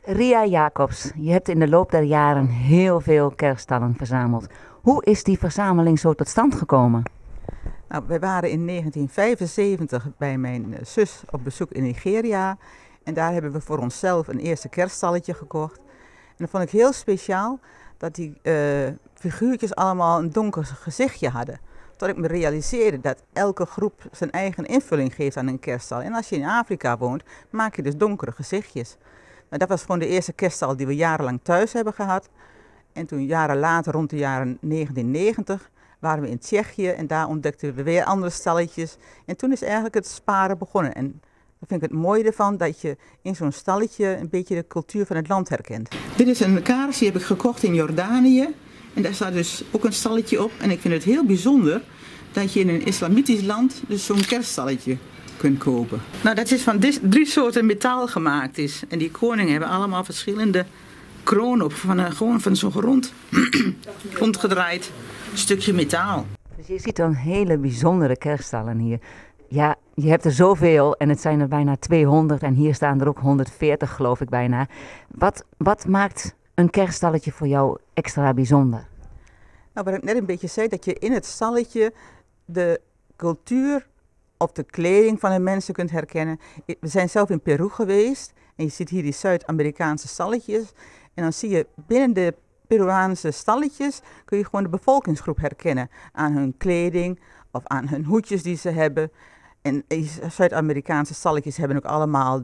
Ria Jacobs, je hebt in de loop der jaren heel veel kerststallen verzameld. Hoe is die verzameling zo tot stand gekomen? Nou, wij waren in 1975 bij mijn zus op bezoek in Nigeria. En daar hebben we voor onszelf een eerste kerststalletje gekocht. En dat vond ik heel speciaal dat die figuurtjes allemaal een donker gezichtje hadden. Tot ik me realiseerde dat elke groep zijn eigen invulling geeft aan een kerststal. En als je in Afrika woont, maak je dus donkere gezichtjes. Maar dat was gewoon de eerste kerststal die we jarenlang thuis hebben gehad. En toen jaren later, rond de jaren 1990, waren we in Tsjechië en daar ontdekten we weer andere stalletjes. En toen is eigenlijk het sparen begonnen. En dan vind ik het mooie ervan dat je in zo'n stalletje een beetje de cultuur van het land herkent. Dit is een kaars, die heb ik gekocht in Jordanië. En daar staat dus ook een stalletje op. En ik vind het heel bijzonder dat je in een islamitisch land dus zo'n kerststalletje kunt kopen. Nou, dat is van 3 soorten metaal gemaakt is. En die koningen hebben allemaal verschillende kronen op. Gewoon van zo'n rondgedraaid stukje metaal. Dus je ziet dan hele bijzondere kerststallen hier. Ja, je hebt er zoveel en het zijn er bijna 200 en hier staan er ook 140 geloof ik bijna. Wat maakt een kerststalletje voor jou extra bijzonder? Nou, wat ik net een beetje zei, dat je in het stalletje de cultuur of de kleding van de mensen kunt herkennen. We zijn zelf in Peru geweest en je ziet hier die Zuid-Amerikaanse stalletjes. En dan zie je binnen de Peruaanse stalletjes kun je gewoon de bevolkingsgroep herkennen aan hun kleding of aan hun hoedjes die ze hebben. En die Zuid-Amerikaanse stalletjes hebben ook allemaal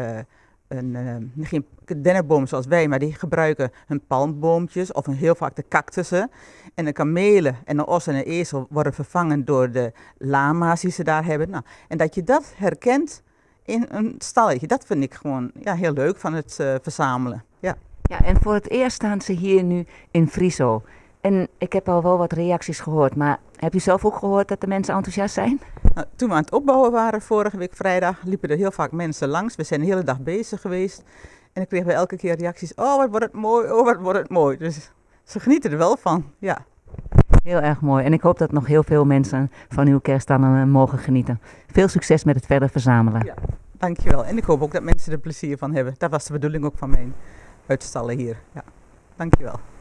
geen dennenboom zoals wij, maar die gebruiken hun palmboompjes of heel vaak de cactussen. En de kamelen en de os en de ezel worden vervangen door de lama's die ze daar hebben. Nou, en dat je dat herkent in een stalletje, dat vind ik gewoon heel leuk van het verzamelen. Ja. Ja, en voor het eerst staan ze hier nu in Friso. En ik heb al wel wat reacties gehoord, maar heb je zelf ook gehoord dat de mensen enthousiast zijn? Nou, toen we aan het opbouwen waren vorige week vrijdag, liepen er heel vaak mensen langs. We zijn de hele dag bezig geweest. En dan kregen we elke keer reacties, oh wat wordt het mooi, oh wat wordt het mooi. Dus ze genieten er wel van, ja. Heel erg mooi. En ik hoop dat nog heel veel mensen van uw kerststallen mogen genieten. Veel succes met het verder verzamelen. Ja, dankjewel. En ik hoop ook dat mensen er plezier van hebben. Dat was de bedoeling ook van mijn uitstallen hier. Ja, dankjewel.